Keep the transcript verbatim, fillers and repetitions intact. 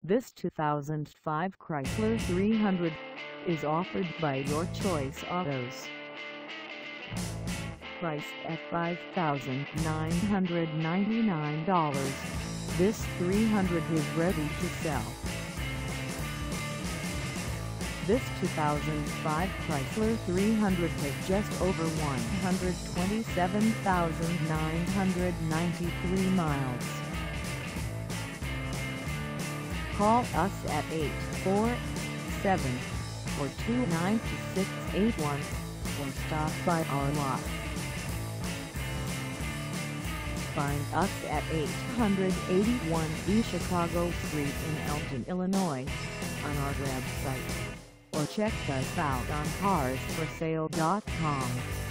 This two thousand five Chrysler three hundred is offered by Your Choice Autos. Priced at five thousand nine hundred ninety-nine dollars, this three hundred is ready to sell. This two thousand five Chrysler three hundred has just over one hundred twenty-seven thousand nine hundred ninety-three miles. Call us at eight four seven, four two nine, two six eight one or stop by our lot. Find us at eight eighty-one East Chicago Street in Elgin, Illinois, on our website, or check us out on cars for sale dot com.